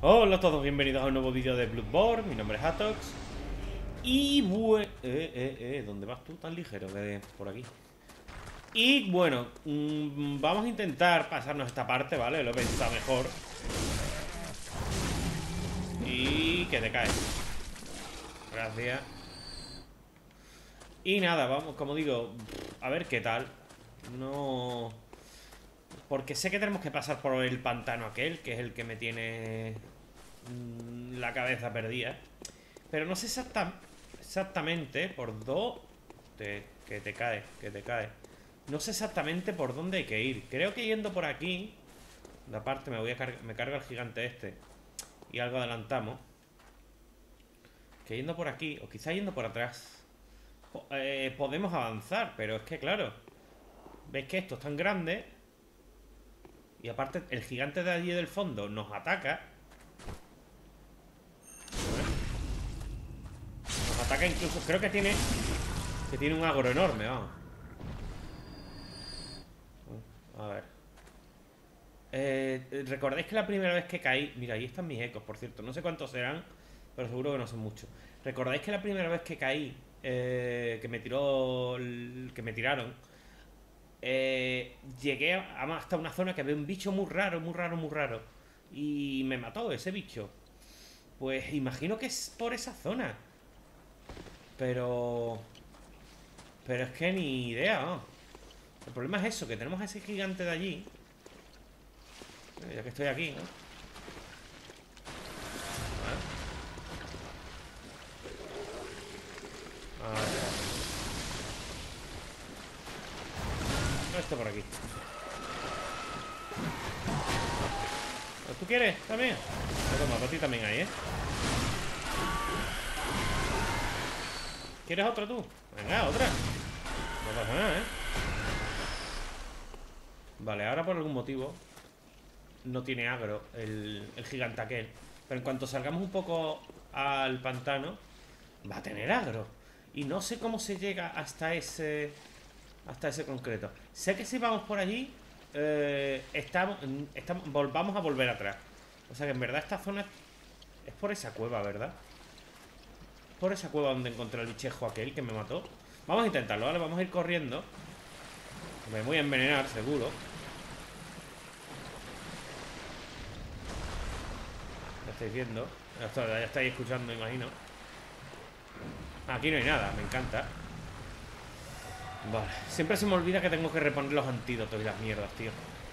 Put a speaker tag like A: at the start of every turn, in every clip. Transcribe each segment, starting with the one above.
A: Hola a todos, bienvenidos a un nuevo vídeo de Bloodborne. Mi nombre es Atox. Y bueno... ¿dónde vas tú tan ligero? Que por aquí. Y bueno, vamos a intentar pasarnos esta parte, ¿vale? Lo he pensado mejor. Y que te caes. Gracias. Y nada, vamos, como digo, a ver qué tal. No... Porque sé que tenemos que pasar por el pantano aquel, que es el que me tiene la cabeza perdida. Pero no sé exactamente por dónde... Que te cae, que te cae. No sé exactamente por dónde hay que ir. Creo que yendo por aquí... De aparte me carga el gigante este. Y algo adelantamos. Que yendo por aquí, o quizá yendo por atrás, podemos avanzar. Pero es que claro, veis que esto es tan grande. Y aparte el gigante de allí del fondo nos ataca. Nos ataca incluso, creo que tiene un agro enorme, vamos. A ver. ¿Recordáis que la primera vez que caí... Mira, ahí están mis ecos, por cierto. No sé cuántos serán, pero seguro que no son muchos. ¿Recordáis que la primera vez que caí, que me tiraron, llegué hasta una zona que había un bicho muy raro, muy raro, muy raro, y me mató ese bicho? Pues imagino que es por esa zona. Pero... Pero es que ni idea, ¿no? El problema es eso, que tenemos a ese gigante de allí. Ya que estoy aquí, ¿no? A ver. Esto por aquí. ¿Tú quieres también? Toma, para ti también hay, ¿eh? ¿Quieres otra tú? Venga, otra. No pasa nada, ¿eh? Vale, ahora por algún motivo no tiene agro el gigante aquel. Pero en cuanto salgamos un poco al pantano, va a tener agro. Y no sé cómo se llega hasta ese concreto. Sé que si vamos por allí, vamos a volver atrás. O sea que en verdad esta zona es por esa cueva, ¿verdad? Por esa cueva donde encontré el bichejo aquel que me mató. Vamos a intentarlo, ¿vale? Vamos a ir corriendo. Me voy a envenenar, seguro. Ya estáis viendo. Ya estáis escuchando, imagino. Aquí no hay nada, me encanta. Vale, siempre se me olvida que tengo que reponer los antídotos y las mierdas, tío.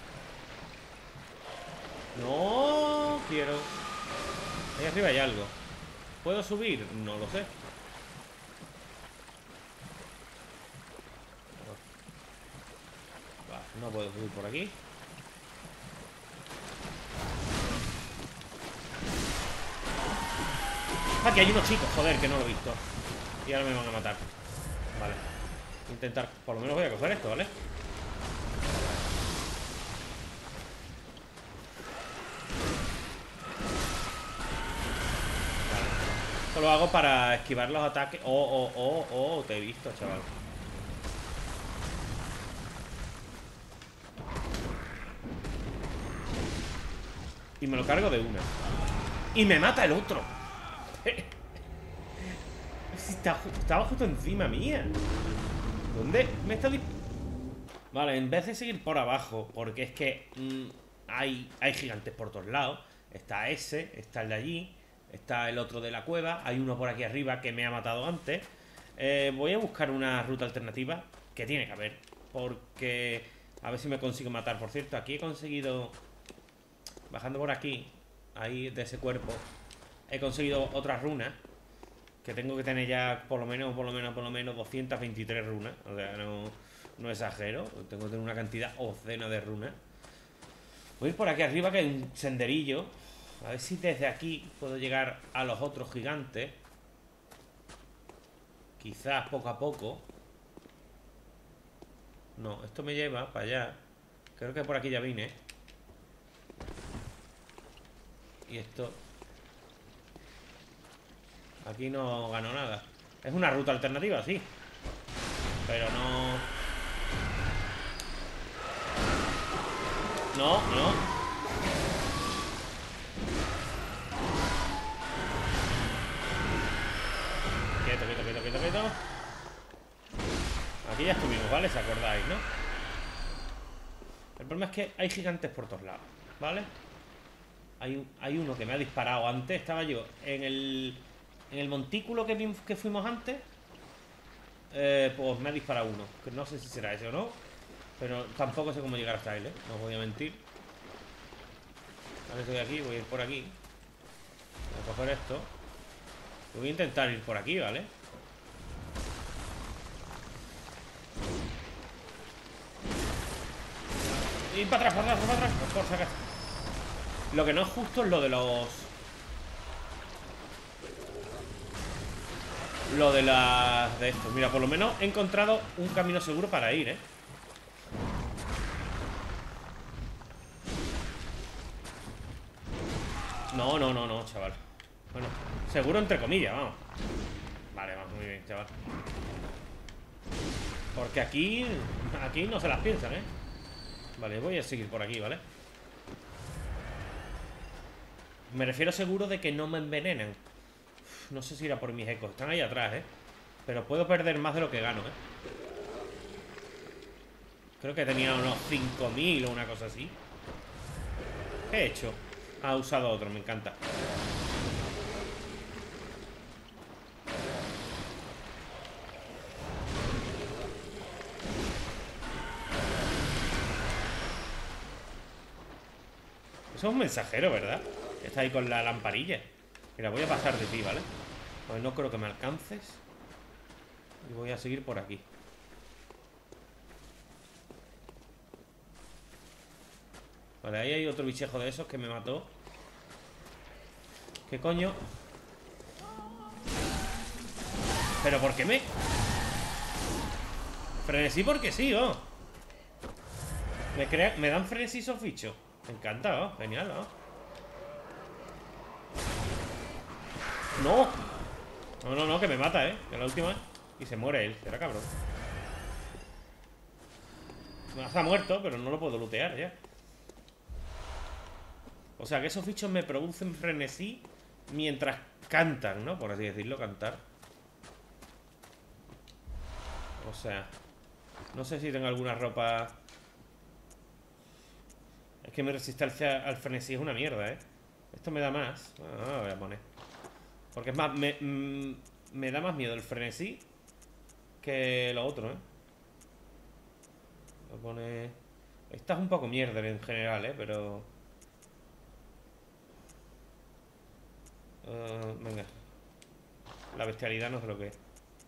A: No quiero. Ahí arriba hay algo. ¿Puedo subir? No lo sé. Vale, no puedo subir por aquí. Aquí hay unos chicos, joder, que no lo he visto. Y ahora me van a matar. Vale. Intentar, por lo menos voy a coger esto, ¿vale? Esto lo hago para esquivar los ataques. Oh, te he visto, chaval. Y me lo cargo de una. Y me mata el otro. Estaba justo encima mía. ¿Dónde me está Vale, en vez de seguir por abajo, porque es que hay gigantes por todos lados. Está ese, está el de allí, está el otro de la cueva, hay uno por aquí arriba que me ha matado antes. Voy a buscar una ruta alternativa, que tiene que haber, porque a ver si me consigo matar. Por cierto, aquí he conseguido, bajando por aquí, ahí de ese cuerpo, he conseguido otras runas, que tengo que tener ya por lo menos 223 runas. O sea, no exagero. Tengo que tener una cantidad obscena de runas. Voy a ir por aquí arriba, que hay un senderillo. A ver si desde aquí puedo llegar a los otros gigantes. Quizás poco a poco. No, esto me lleva para allá. Creo que por aquí ya vine. Y esto... Aquí no gano nada. Es una ruta alternativa, sí. Pero no... No. quieto. Aquí ya estuvimos, ¿vale? ¿Se acordáis, no? El problema es que hay gigantes por todos lados, ¿vale? Hay uno que me ha disparado antes. Estaba yo en el montículo que fuimos antes. Pues me ha disparado uno. Que no sé si será ese o no. Pero tampoco sé cómo llegar hasta él, ¿eh? No os voy a mentir. Vale, estoy aquí, voy a ir por aquí. Voy a coger esto. Voy a intentar ir por aquí, ¿vale? Y para atrás, para atrás, para atrás. Por si acaso. Lo que no es justo es lo de los... Lo de las... De esto. Mira, por lo menos he encontrado un camino seguro para ir, ¿eh? No, no, no, no, chaval. Bueno, seguro entre comillas, vamos. Vale, vamos, muy bien, chaval. Porque aquí no se las piensan, ¿eh? Vale, voy a seguir por aquí, ¿vale? Me refiero seguro de que no me envenenen. Uf, no sé si irá por mis ecos. Están ahí atrás, ¿eh? Pero puedo perder más de lo que gano, ¿eh? Creo que tenía unos 5000 o una cosa así. ¿Qué he hecho? Ha usado otro, me encanta. Eso es un mensajero, ¿verdad? Está ahí con la lamparilla. Mira, voy a pasar de ti, ¿vale? Pues no creo que me alcances. Y voy a seguir por aquí. Vale, ahí hay otro bichejo de esos que me mató. ¿Qué coño? ¿Pero por qué me...? Frenesí porque sí, oh. Me dan frenesí esos bichos. Me encanta, oh. Genial, oh. ¡No! No, no, no, que me mata, que la última. Y se muere él, será cabrón. Ha muerto, pero no lo puedo lootear ya. O sea que esos bichos me producen frenesí mientras cantan, ¿no? Por así decirlo, cantar. O sea, no sé si tengo alguna ropa. Es que mi resistencia al frenesí es una mierda, ¿eh? Esto me da más. Ah, voy a poner. Porque es más, me da más miedo el frenesí que lo otro, ¿eh? Voy a poner... Esta es un poco mierda en general, ¿eh? Pero... venga. La bestialidad no sé lo que es.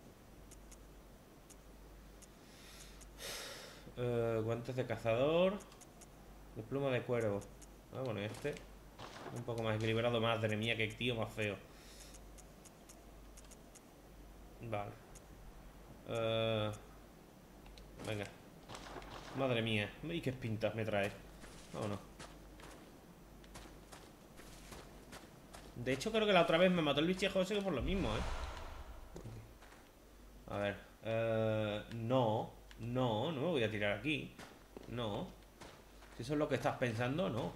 A: Guantes de cazador. De pluma de cuervo. Ah, bueno, este un poco más equilibrado. Madre mía, qué tío más feo. Vale. Venga. Madre mía. ¿Y qué pintas me trae? Vámonos. De hecho, creo que la otra vez me mató el bichejo ese que por lo mismo, A ver. No. No, no me voy a tirar aquí. No. Si eso es lo que estás pensando, no.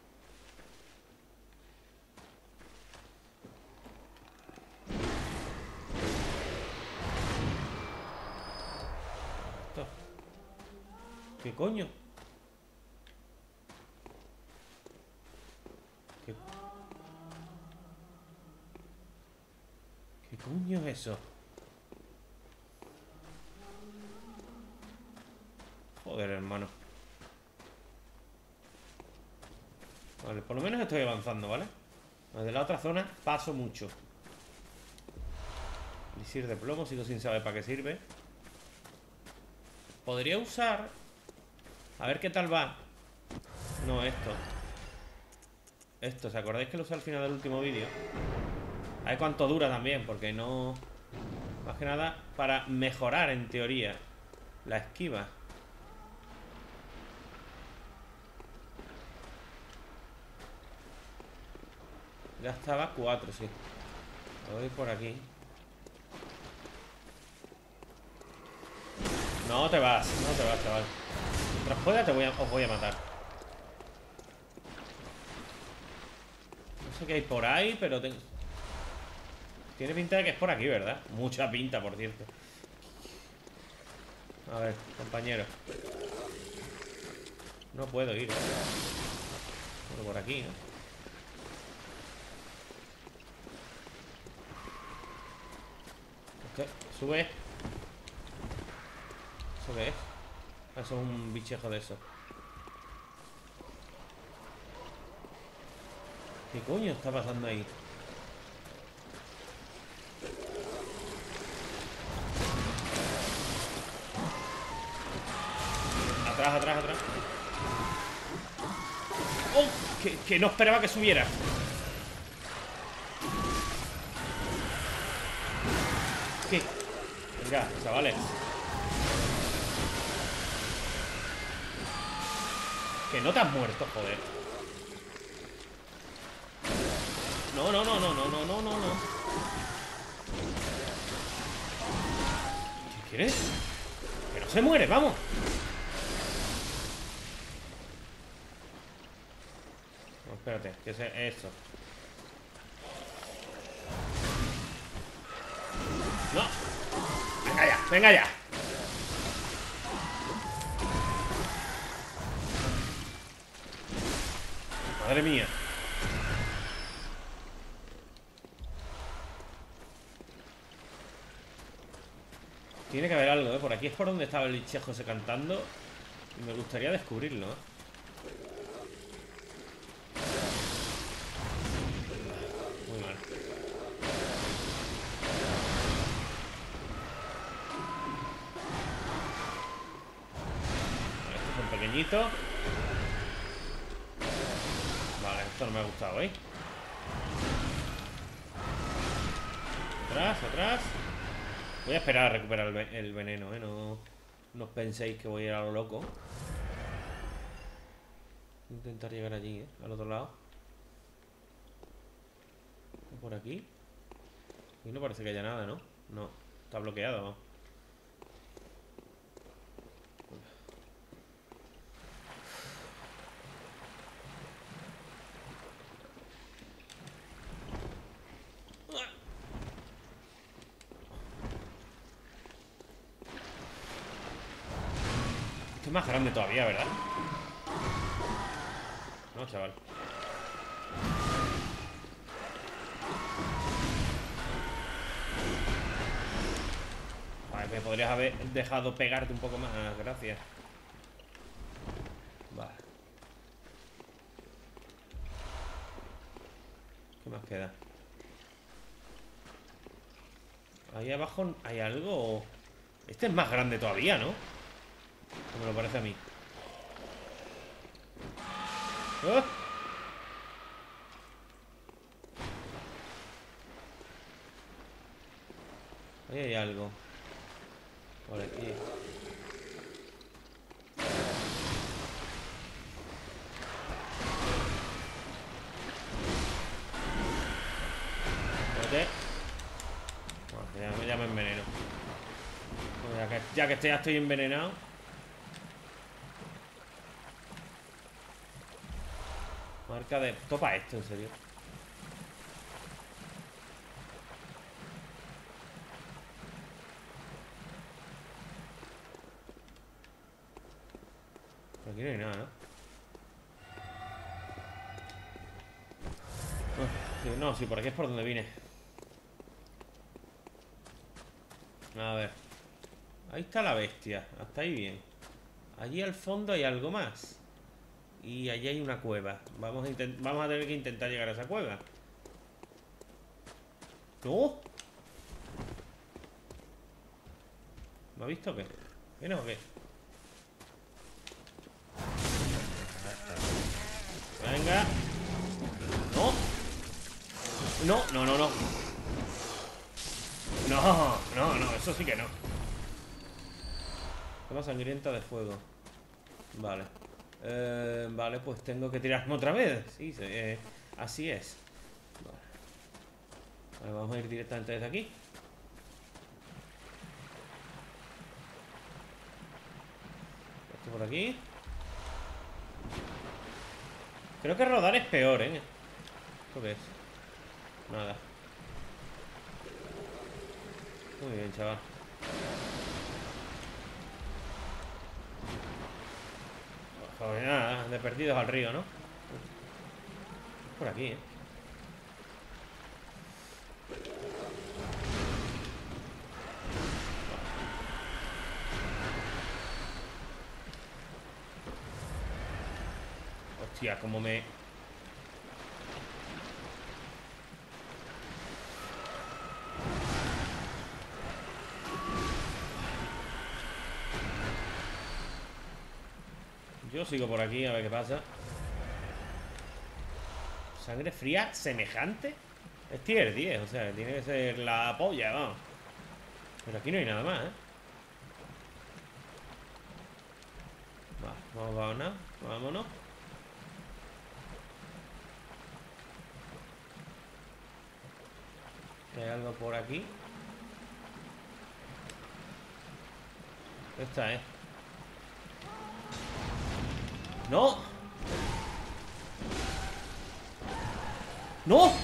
A: Esto. ¿Qué coño? ¿Qué coño es eso? Joder, hermano. Vale, por lo menos estoy avanzando, ¿vale? De la otra zona paso mucho. Elixir de plomo, sigo sin saber para qué sirve. Podría usar... A ver qué tal va. No, esto. Esto, ¿os acordáis que lo usé al final del último vídeo? A ver cuánto dura también, porque no... Más que nada para mejorar, en teoría, la esquiva. Ya estaba 4, sí. Voy por aquí. No te vas, chaval. Mientras pueda os voy a matar. No sé qué hay por ahí, pero tengo... Tiene pinta de que es por aquí, ¿verdad? Mucha pinta, por cierto. A ver, compañero. No puedo ir. Bueno, por aquí, ¿no? ¿Qué? Sube. ¿Eso qué es? Eso es un bichejo de eso. ¿Qué coño está pasando ahí? Atrás, atrás, atrás. ¡Oh! Que no esperaba que subiera. ¿Qué? Venga, chavales. Que no te has muerto, joder. No, no, no, no, no, no, no, no, no. ¿Qué quieres? Que no se muere, vamos. No, espérate, que es eso. No. Venga ya, venga ya. Madre mía. Tiene que haber algo, ¿eh? Por aquí es por donde estaba el bichejo ese cantando. Y me gustaría descubrirlo, ¿eh? Muy mal. Vale, estos son pequeñitos. Vale, esto no me ha gustado, ¿eh? Atrás, atrás. Voy a esperar a recuperar el veneno, ¿eh? No os penséis que voy a ir a lo loco. Voy a intentar llegar allí, ¿eh? Al otro lado. Por aquí. Aquí no parece que haya nada, ¿no? No, está bloqueado, ¿no? Este es más grande todavía, ¿verdad? No, chaval. Vale, me podrías haber dejado pegarte un poco más. Gracias. Vale. ¿Qué más queda? Ahí abajo hay algo. Este es más grande todavía, ¿no? Como me lo parece a mí. ¡Oh! Ahí hay algo. Por aquí. Espérate. Bueno, ya me enveneno. Bueno, ya que ya estoy envenenado. Marca de... Topa esto, en serio. Por aquí no hay nada, ¿no? Sí, no, sí, por aquí es por donde vine. A ver. Ahí está la bestia. Hasta ahí bien. Allí al fondo hay algo más. Y allí hay una cueva. Vamos a tener que intentar llegar a esa cueva. ¡No! ¿Me ha visto o qué? ¿Viene o qué? Venga. No. No, no, no, no. No, no, no, eso sí que no. Toma sangrienta de fuego. Vale. Vale, pues tengo que tirarme otra vez. Sí, así es. Vale, vamos a ir directamente desde aquí. Esto por aquí. Creo que rodar es peor, ¿eh? ¿Esto qué es? Nada. Muy bien, chaval. Pues nada, de perdidos al río, ¿no? Por aquí, ¿eh? Hostia, como me... Yo sigo por aquí a ver qué pasa. Sangre fría semejante. Es tier 10, o sea, tiene que ser la polla, vamos. Pero aquí no hay nada más, ¿eh? Va, vámonos, vámonos. ¿Hay algo por aquí? Esta es. ¡No! ¡No!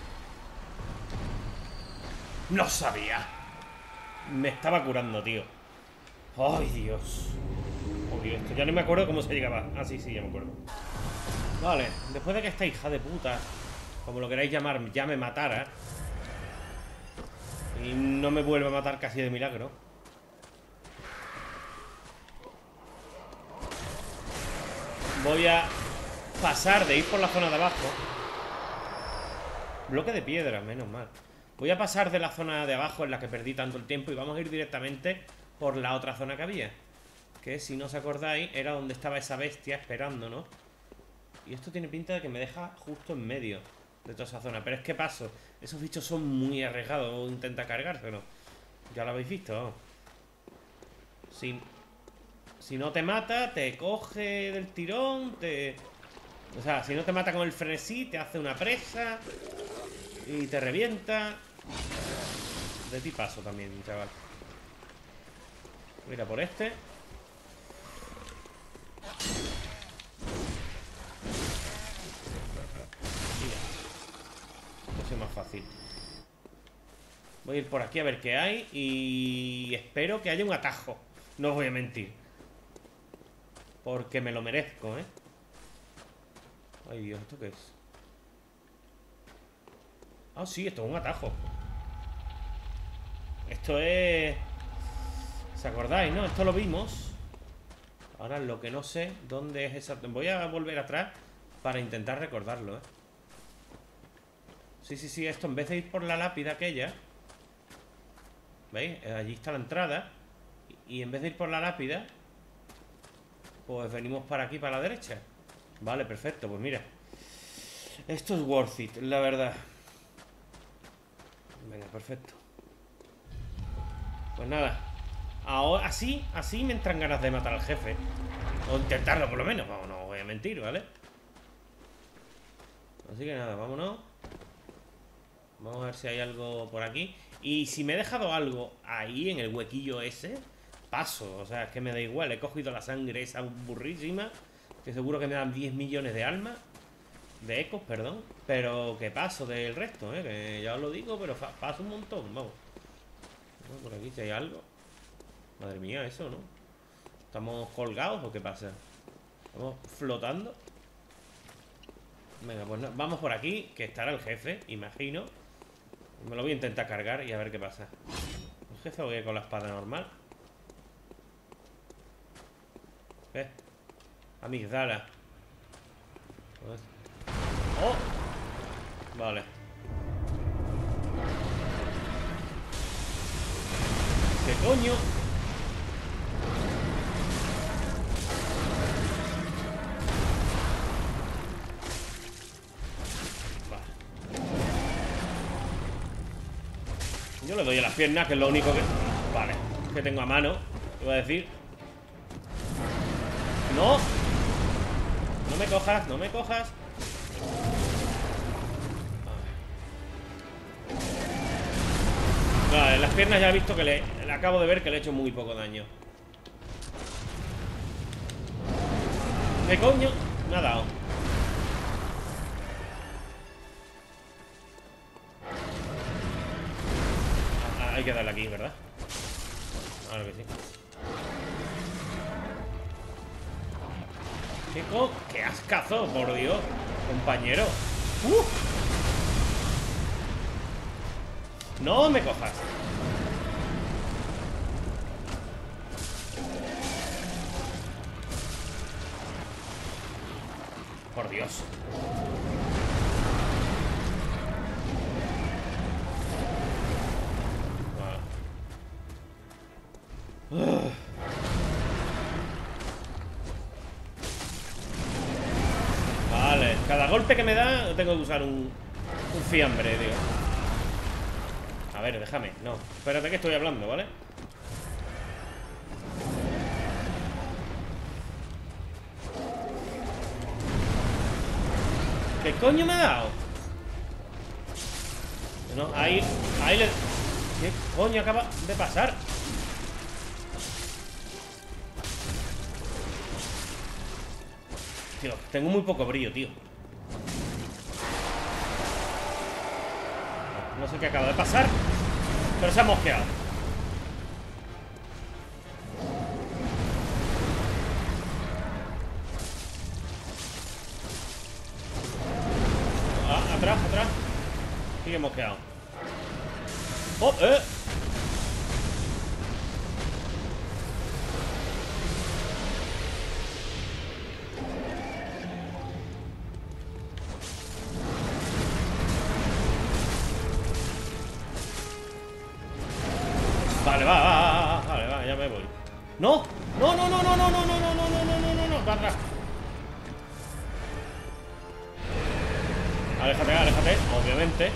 A: ¡No sabía! Me estaba curando, tío. ¡Ay, Dios! Oh, Dios, esto ya no me acuerdo cómo se llegaba. Ah, sí, ya me acuerdo. Vale, después de que esta hija de puta, como lo queráis llamar, ya me matara y no me vuelve a matar casi de milagro, voy a pasar de ir por la zona de abajo. Bloque de piedra, menos mal. Voy a pasar de la zona de abajo en la que perdí tanto el tiempo y vamos a ir directamente por la otra zona que había, que si no os acordáis era donde estaba esa bestia esperándonos. Y esto tiene pinta de que me deja justo en medio de toda esa zona. Pero es que paso, esos bichos son muy arriesgados. Intenta cargárselo. Ya lo habéis visto, vamos. Si no te mata, te coge del tirón, o sea, si no te mata con el frenesí, te hace una presa y te revienta. De ti paso también, chaval. Mira por este. Mira. Esto es más fácil. Voy a ir por aquí a ver qué hay. Y espero que haya un atajo. No os voy a mentir, porque me lo merezco, ¿eh? Ay, Dios, ¿esto qué es? Ah, sí, esto es un atajo. Esto es... ¿Se acordáis, no? Esto lo vimos. Ahora lo que no sé dónde es esa... Voy a volver atrás para intentar recordarlo, ¿eh? Sí, esto en vez de ir por la lápida aquella, ¿veis? Allí está la entrada. Y en vez de ir por la lápida, pues venimos para aquí, para la derecha. Vale, perfecto, pues mira, esto es worth it, la verdad. Venga, perfecto. Pues nada, ahora, así me entran ganas de matar al jefe. O intentarlo por lo menos, vamos, no voy a mentir, ¿vale? Así que nada, vámonos. Vamos a ver si hay algo por aquí. Y si me he dejado algo ahí en el huequillo ese, paso, o sea, es que me da igual. He cogido la sangre esa burrísima, que seguro que me dan 10 millones de almas. De ecos, perdón. Pero que paso del resto, que ya os lo digo, pero paso un montón, vamos. Por aquí si hay algo. Madre mía, eso, ¿no? ¿Estamos colgados o qué pasa? ¿Estamos flotando? Venga, pues no, vamos por aquí, que estará el jefe, imagino. Me lo voy a intentar cargar y a ver qué pasa. ¿El jefe o qué con la espada normal? ¿Qué? Amigdala. ¡Oh! Vale. ¿Qué coño? Vale. Yo le doy a las piernas, que es lo único que... Vale, que tengo a mano. Te voy a decir. ¡No! No me cojas, no me cojas. Vale, en las piernas ya he visto que le acabo de ver que le he hecho muy poco daño. ¿Qué coño? Me ha dado. hay que darle aquí, ¿verdad? Claro que sí. ¡Qué ascazo, por Dios! Compañero. No me cojas. Por Dios. Vale, cada golpe que me da tengo que usar un fiambre, tío. A ver, déjame, no. Espérate que estoy hablando, ¿vale? ¿Qué coño me ha dado? No, ahí le... ¿Qué coño acaba de pasar? Tío, tengo muy poco brillo, tío. No sé qué acaba de pasar, pero se ha mosqueado. Atrás. Sigue mosqueado. ¡Oh! Vale, va, ya me voy. ¡No! ¡No! ¡Va atrás! Aléjate, obviamente.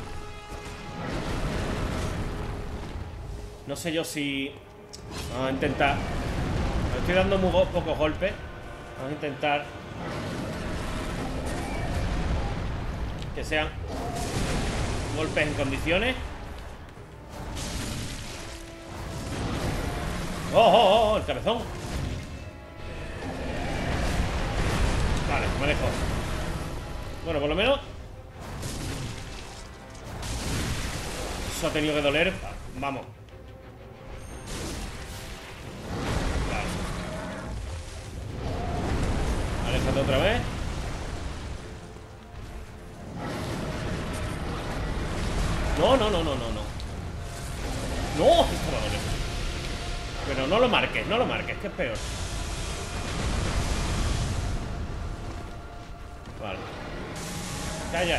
A: No sé yo si... Vamos a intentar... Me estoy dando muy pocos golpes. Vamos a intentar... que sean... golpes en condiciones. ¡Oh! El cabezón. Vale, me dejo. Bueno, por lo menos... Eso ha tenido que doler. Vamos. Vale. Aléjate otra vez. No. No, esto va a doler. Pero no lo marques, que es peor. Vale. Ya.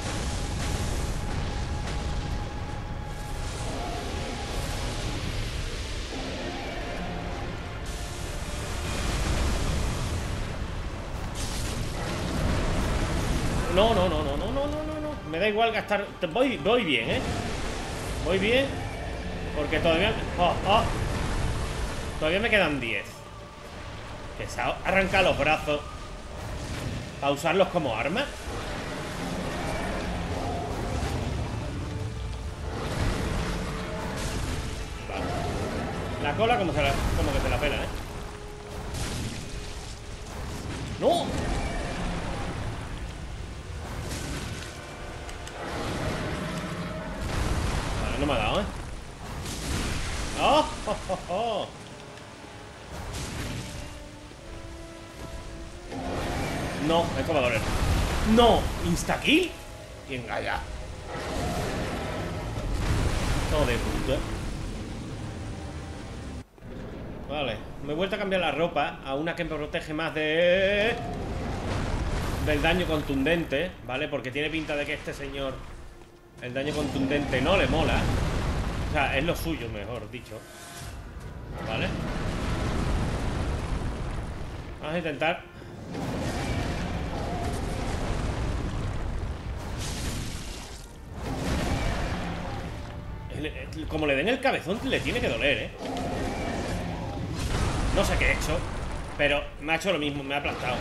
A: No. Me da igual gastar. Voy bien, ¿eh? Voy bien. Porque todavía... Todavía me quedan 10. Que se ha arrancado los brazos a usarlos como arma. Vale. La cola como que se la pela, ¿eh? ¡No! Vale, no me ha dado, ¿eh? ¡Oh! No, esto va a doler. ¡No! ¿Insta-kill? Venga ya. Todo de puta. Vale, me he vuelto a cambiar la ropa a una que me protege más del daño contundente, ¿vale? Porque tiene pinta de que este señor el daño contundente no le mola. O sea, es lo suyo, mejor dicho. ¿Vale? Vamos a intentar... Como le den el cabezón, le tiene que doler, ¿eh? No sé qué he hecho, pero me ha hecho lo mismo, me ha aplastado.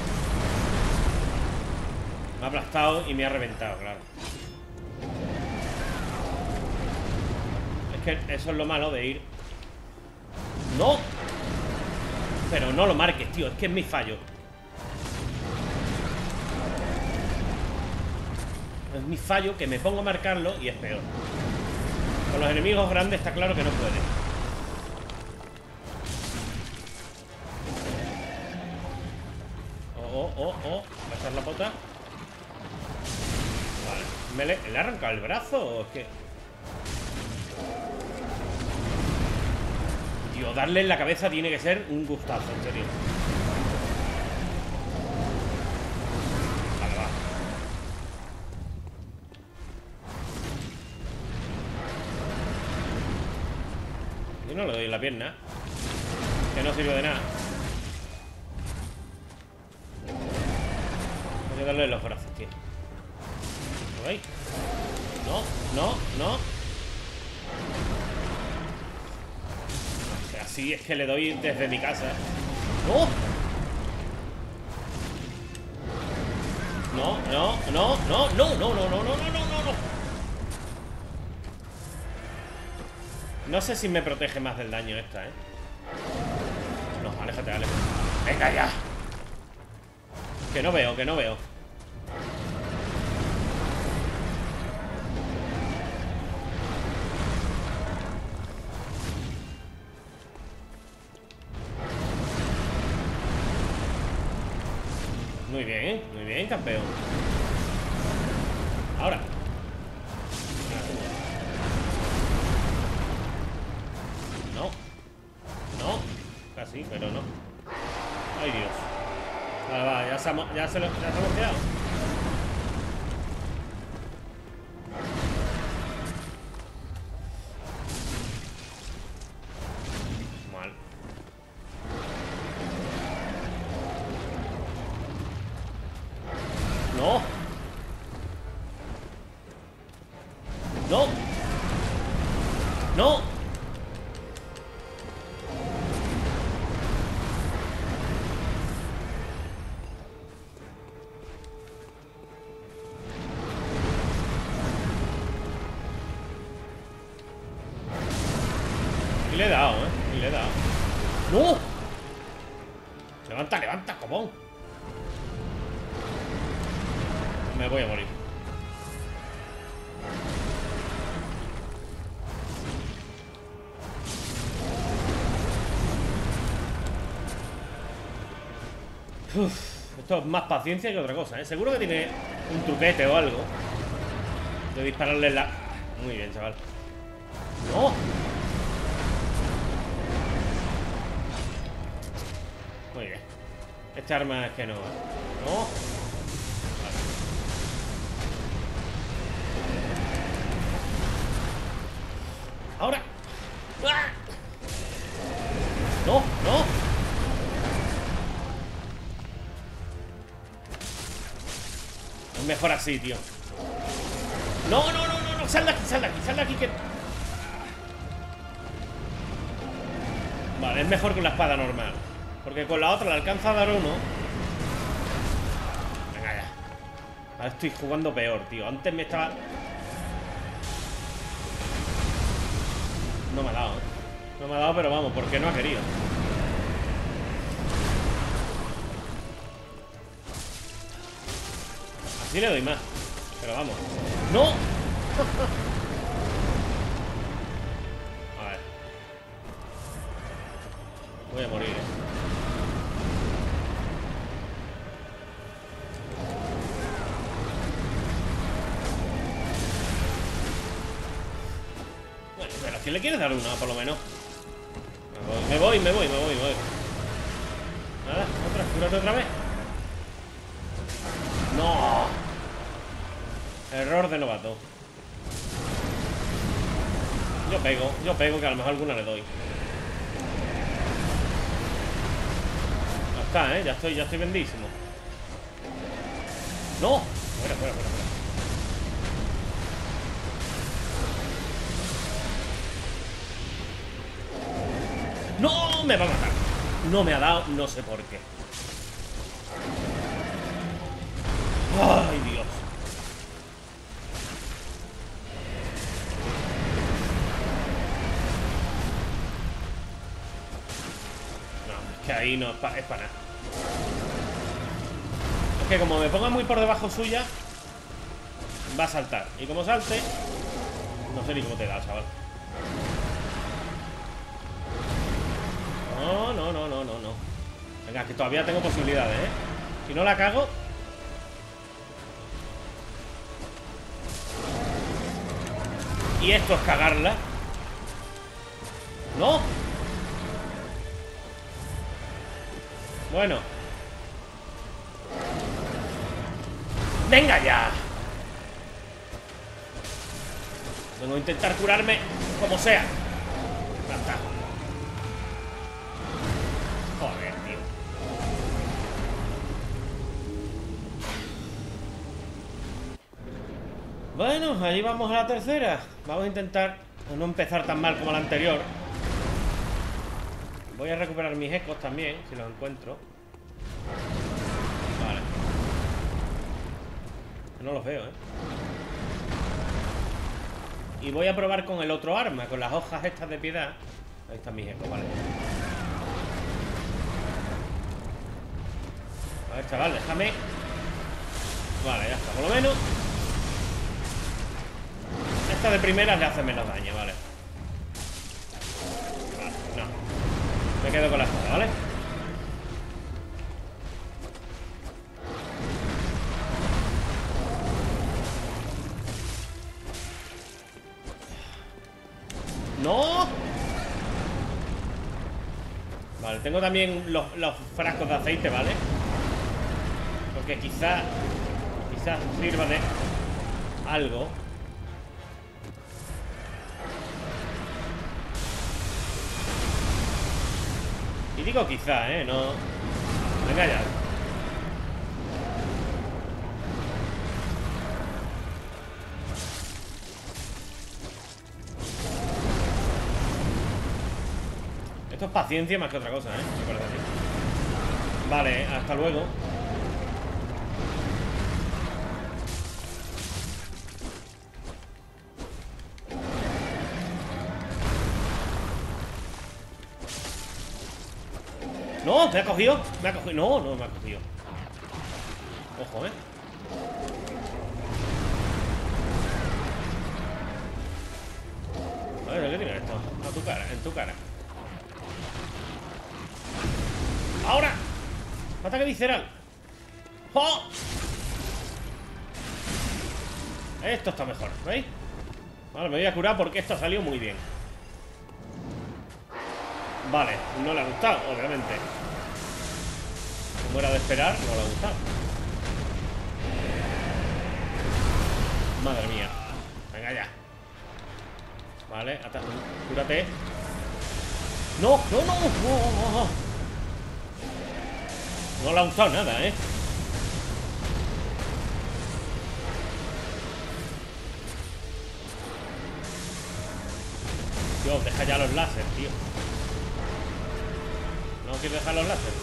A: Me ha aplastado y me ha reventado, claro. Es que eso es lo malo de ir. ¡No! Pero no lo marques, tío, es que es mi fallo. Es mi fallo que me pongo a marcarlo y es peor. Con los enemigos grandes está claro que no puede. Va a echar la pota. Vale. ¿Le ha arrancado el brazo o es que...? Tío, darle en la cabeza tiene que ser un gustazo, en serio. Vale, va. Yo no le doy la pierna. Que no sirve de nada. Hay que darle los brazos, tío. ¿Lo veis? No. Así es que le doy desde mi casa. ¡No! No. No sé si me protege más del daño esta, ¿eh? No, aléjate. ¡Venga ya! Que no veo. Muy bien, campeón. Ahora. No. Casi, pero no. Ay, Dios. Vale, va, ya se hemos quedado. Mal. No. Y le he dado, ¡No! Levanta, copón. Me voy a morir. Esto es más paciencia que otra cosa, ¿eh? Seguro que tiene un truquete o algo de dispararle en la... Muy bien, chaval. ¡No! Muy bien. Este arma es que no... ¡No! Vale. ¡Ahora! ¡Ah! ¡No! Es mejor así, tío. No. Sal de aquí que... Vale, es mejor con la espada normal. Porque con la otra le alcanza a dar uno. Venga ya. Ahora estoy jugando peor, tío. Antes me estaba... No me ha dado, ¿eh? No me ha dado, pero vamos, porque no ha querido. Así le doy más. Pero vamos. ¡No! A ver. Voy a morir, ¿eh? Bueno, pero si le quieres dar una, por lo menos. Me voy. Nada, cúrate otra vez. No. Error de novato. Yo pego, que a lo mejor alguna le doy. Ya está, ¿eh? Ya estoy bendísimo. ¡No! Fuera. ¡No! Me va a matar. No me ha dado, no sé por qué. ¡Ay, Dios! No, es que ahí no es para nada. Es que como me ponga muy por debajo suya, va a saltar. Y como salte... No sé ni cómo te da, chaval. No, no, no, no, no, no. Venga, que todavía tengo posibilidades, ¿eh? Si no la cago... Y esto es cagarla. ¡No! Bueno. ¡Venga ya! Tengo que intentar curarme como sea. Ya está. Joder, tío. Bueno, ahí vamos a la tercera. Vamos a intentar no empezar tan mal como la anterior. Voy a recuperar mis ecos también, si los encuentro. Vale. No los veo, ¿eh? Y voy a probar con el otro arma, con las hojas estas de piedad. Ahí están mis ecos, vale. A ver, chaval, déjame. Vale, ya está, por lo menos. Esta de primeras le hace menos daño, vale. Vale, no. Me quedo con la espada, ¿vale? ¡No! Vale, tengo también los frascos de aceite, ¿vale? Porque quizás sirva de algo. Y digo quizá, no... Venga ya. Esto es paciencia más que otra cosa, me parece así. Vale, hasta luego. No, me ha cogido. Me ha cogido. No, no me ha cogido. Ojo, A ver, ¿qué tiene esto? A tu cara, en tu cara. ¡Ahora! ¡Ataque visceral! ¡Oh! Esto está mejor, ¿veis? Vale, me voy a curar porque esto ha salido muy bien. Vale, no le ha gustado, obviamente. Como era de esperar, no le ha gustado. Madre mía. Venga ya. Vale, cúrate. ¡No! ¡No, no! ¡No! No le ha gustado nada, Dios, deja ya los láser, tío. No quiero dejar los láser.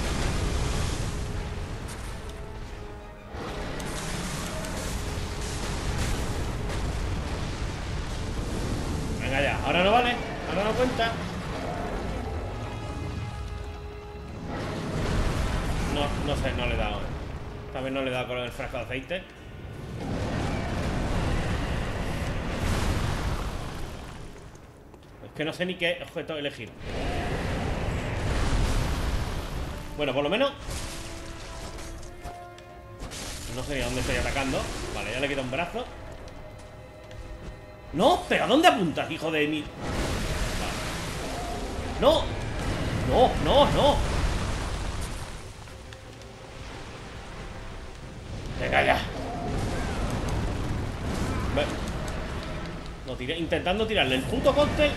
A: Venga ya, ahora no vale. Ahora no cuenta. No sé, no le he dado. Esta vez no le he dado con el frasco de aceite. Es que no sé ni qué objeto elegir. Bueno, por lo menos no sé ni a dónde estoy atacando. Vale, ya le quito un brazo. ¡No! ¿Pero a dónde apuntas, hijo de mí? Vale. ¡No! ¡No, no, no! Venga ya. No, intentando tirarle el puto cóctel.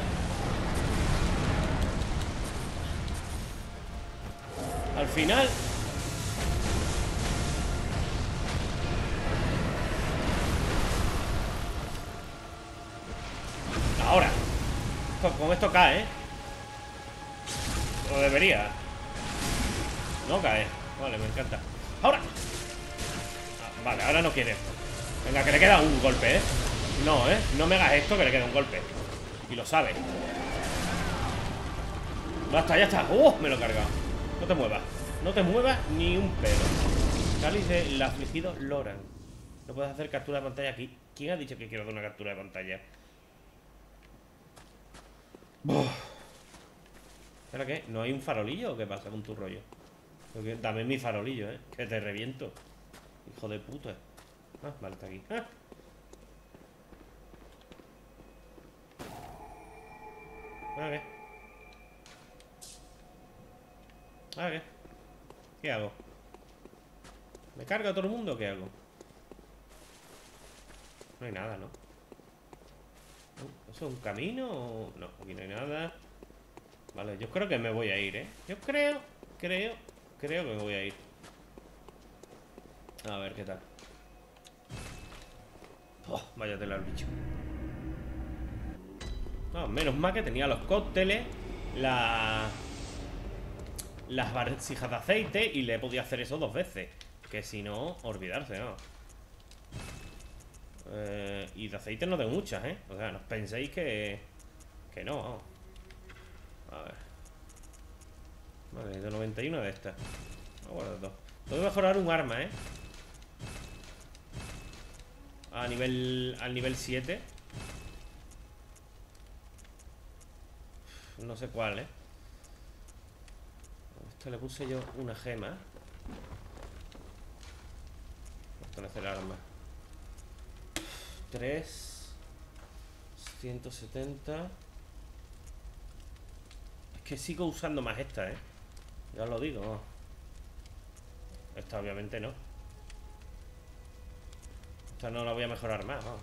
A: Al final. Ahora. Con esto cae, O debería. No cae. Vale, me encanta. Ahora. Vale, ahora no quiere. Venga, que le queda un golpe, No, no me hagas esto, que le queda un golpe. Y lo sabe. Basta, ya está. Me lo he cargado. No te muevas. No te muevas ni un pelo. Cáliz del afligido Loran. No puedes hacer captura de pantalla aquí. ¿Quién ha dicho que quiero hacer una captura de pantalla? ¿Ahora qué? ¿No hay un farolillo o qué pasa con tu rollo? Dame mi farolillo, que te reviento. Hijo de puta. Ah, vale, está aquí. Ah. ¿Ahora qué? ¿Ahora qué? ¿Qué hago? ¿Me carga todo el mundo o qué hago? No hay nada, ¿no? ¿Eso es un camino o...? No, aquí no hay nada. Vale, yo creo que me voy a ir, ¿eh? Yo creo que me voy a ir. A ver qué tal. Oh, vaya tela el bicho. No, menos mal que tenía los cócteles, las vasijas de aceite y le he podido hacer eso 2 veces. Que si no, olvidarse, ¿no? Y de aceite no tengo muchas, ¿eh? O sea, no os penséis que no, vamos. A ver. Vale, de 91 de estas. Vamos a guardar dos. Tengo que mejorar un arma, ¿eh? Al nivel 7. No sé cuál, ¿eh? A esto le puse yo una gema. Fortalecer el arma. 3 170. Es que sigo usando más esta, ¿eh? Ya os lo digo, ¿no? Esta obviamente no. Esta no la voy a mejorar más, vamos.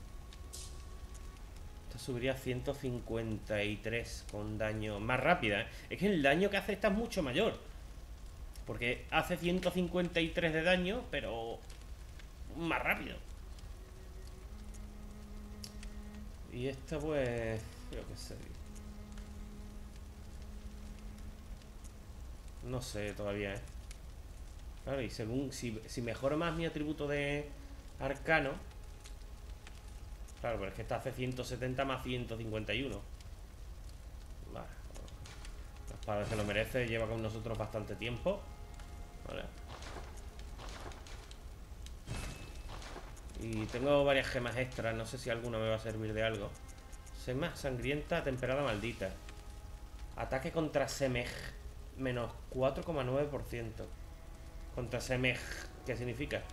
A: Esta subiría a 153 con daño más rápida, ¿eh? Es que el daño que hace esta es mucho mayor. Porque hace 153 de daño, pero más rápido. Y esta pues... Yo qué sé. No sé todavía, ¿eh? Claro, y según... Si mejoro más mi atributo de arcano... Claro, pero es que esta hace 170 más 151. Vale. La espada se lo merece, lleva con nosotros bastante tiempo. Vale. Y tengo varias gemas extras, no sé si alguna me va a servir de algo. Sema sangrienta, temperada maldita. Ataque contra Semej, menos 4,9%. Contra Semej, ¿qué significa?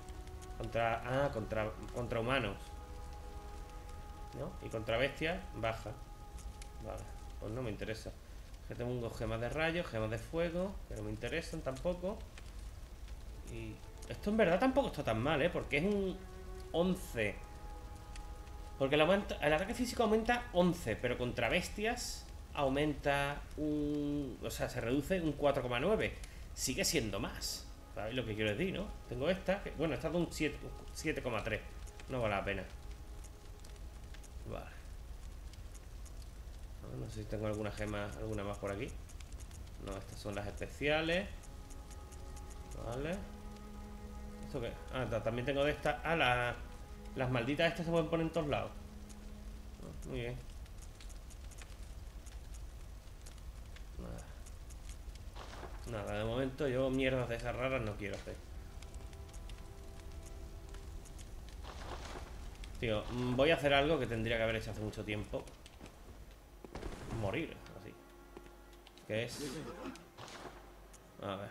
A: Contra humanos, ¿no? Y contra bestias, baja. Vale, pues no me interesa. Que tengo gemas de rayos, gemas de fuego, que no me interesan tampoco. Y esto en verdad tampoco está tan mal, ¿eh? Porque es un 11. Porque el ataque físico aumenta 11, pero contra bestias aumenta un... O sea, se reduce un 4,9. Sigue siendo más. ¿Sabéis lo que quiero decir, no? Tengo esta, que, bueno, esta de un 7,3. No vale la pena. Vale. No sé si tengo alguna gema, alguna más por aquí. No, estas son las especiales. Vale. ¿Esto qué? Ah, también tengo de estas. Ah, las malditas estas se pueden poner en todos lados. Muy bien. Nada, de momento yo mierdas de esas raras no quiero hacer. Tío, voy a hacer algo que tendría que haber hecho hace mucho tiempo. Morir, así. ¿Qué es? A ver.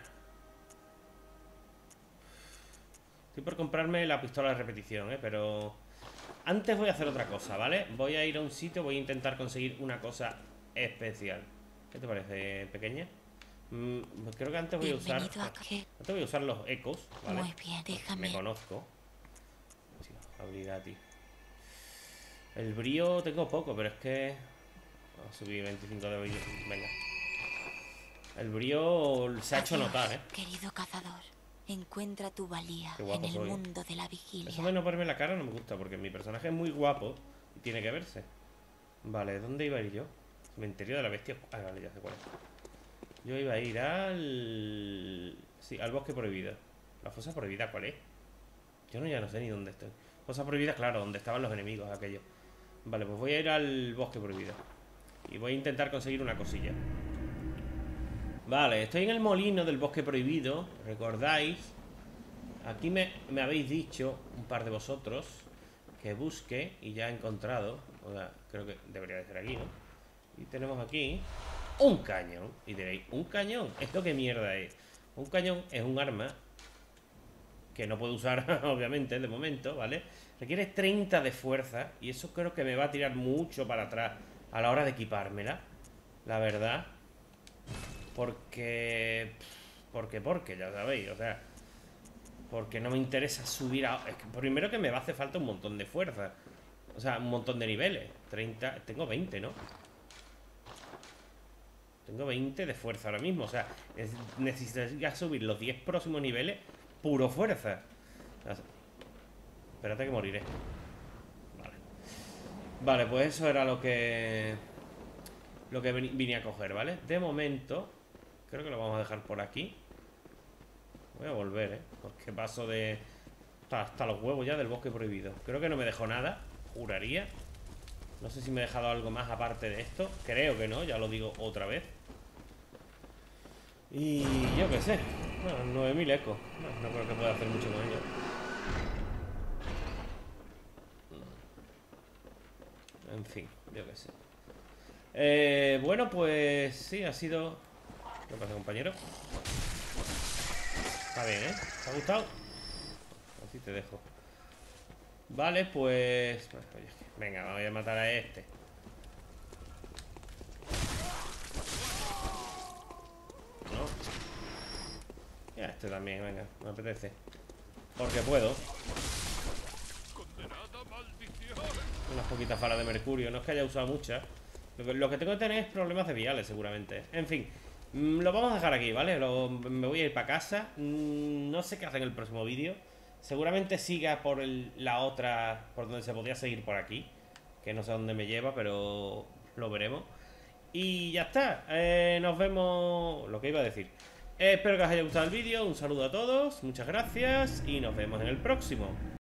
A: Estoy por comprarme la pistola de repetición, pero... Antes voy a hacer otra cosa, ¿vale? Voy a ir a un sitio, voy a intentar conseguir una cosa especial. ¿Qué te parece, pequeña? Creo que antes voy a usar... Antes voy a usar los ecos, ¿vale?
B: Muy bien, déjame.
A: Me conozco. Sí, habilidad, tío. El brío tengo poco, pero es que... Vamos a subir 25 de brillo. Venga. El brío se ha hecho notar, ¿eh?
B: Querido cazador, encuentra tu valía
A: en el
B: mundo de la vigilia.
A: Eso de no verme la cara no me gusta, porque mi personaje es muy guapo y tiene que verse. Vale, ¿dónde iba a ir yo? Cementerio de la bestia... Ah, vale, ya sé cuál es. Yo iba a ir al... Sí, al bosque prohibido. ¿La fosa prohibida cuál es? Yo ya no sé ni dónde estoy. Fosa prohibida, claro, donde estaban los enemigos aquellos. Vale, pues voy a ir al bosque prohibido. Y voy a intentar conseguir una cosilla. Vale, estoy en el molino del bosque prohibido. ¿Recordáis? Aquí me habéis dicho, un par de vosotros, que busque, y ya he encontrado. O sea, creo que debería de ser aquí, ¿no? Y tenemos aquí un cañón. Y diréis, ¿un cañón? ¿Esto qué mierda es? Un cañón es un arma que no puedo usar, obviamente, de momento, ¿vale? Requiere 30 de fuerza. Y eso creo que me va a tirar mucho para atrás a la hora de equipármela, la verdad. Porque, ya sabéis, o sea, porque no me interesa subir a... Es que primero que me va a hacer falta un montón de fuerza. O sea, un montón de niveles. 30... Tengo 20, ¿no? Tengo 20 de fuerza ahora mismo. O sea, necesitaría subir los 10 próximos niveles puro fuerza. O sea, espérate que moriré. Vale. Vale, pues eso era lo que vine a coger, ¿vale? De momento, creo que lo vamos a dejar por aquí. Voy a volver, ¿eh? Porque paso de... Hasta los huevos ya del bosque prohibido. Creo que no me dejó nada, juraría. No sé si me he dejado algo más aparte de esto. Creo que no, ya lo digo otra vez. Y yo qué sé. Bueno, 9000 ecos. No creo que pueda hacer mucho con ello. En fin, yo qué sé. Bueno, pues sí, ha sido... ¿Qué pasa, compañero? Está bien, ¿eh? ¿Te ha gustado? Así te dejo. Vale, pues... Venga, voy a matar a este. No. Y a este también, venga, me apetece. Porque puedo. Unas poquitas balas de mercurio. No es que haya usado muchas. Lo que tengo que tener es problemas de viales, seguramente. En fin, lo vamos a dejar aquí, ¿vale? Me voy a ir para casa. No sé qué hacer en el próximo vídeo. Seguramente siga por la otra, por donde se podría seguir por aquí. Que no sé dónde me lleva, pero lo veremos. Y ya está. Nos vemos... Lo que iba a decir. Espero que os haya gustado el vídeo. Un saludo a todos. Muchas gracias. Y nos vemos en el próximo.